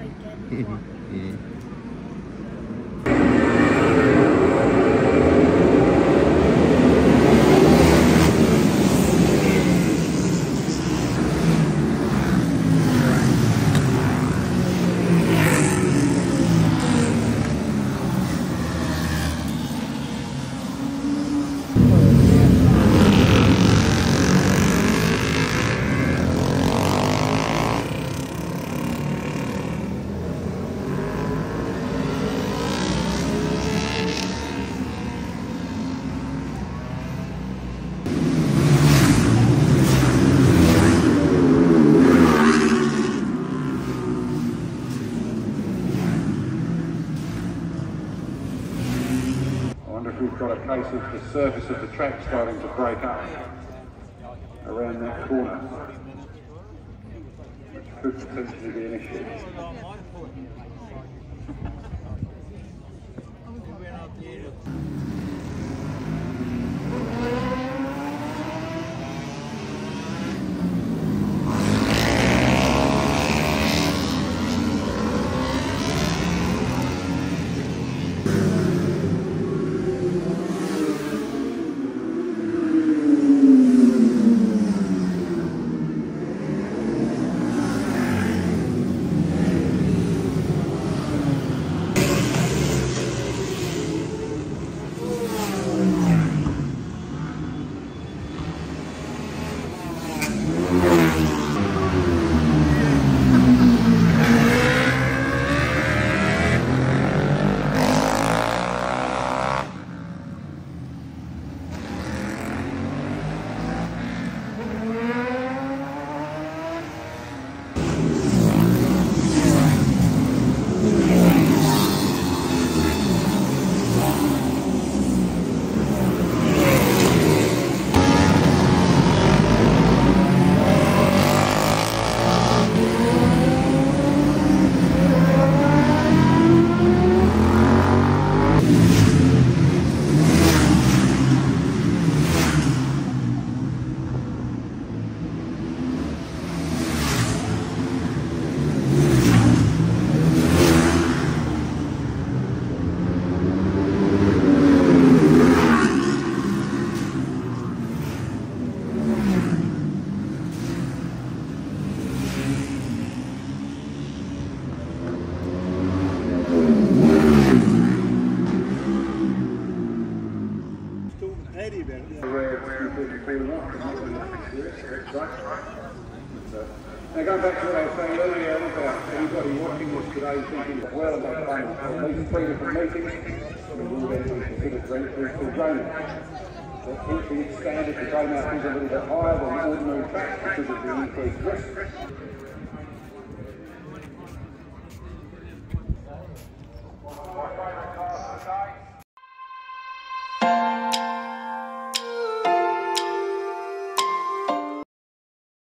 Mm. I wonder if we've got a case of the surface of the track starting to break up around that corner, which could potentially be an issue. Now going back to what I was saying earlier about anybody watching this today thinking that well they've done at least 3 different meetings, we will then be considered for entry to Dromount. The entry standard to Dromount is a little bit higher than ordinary tracks because of the increased risk.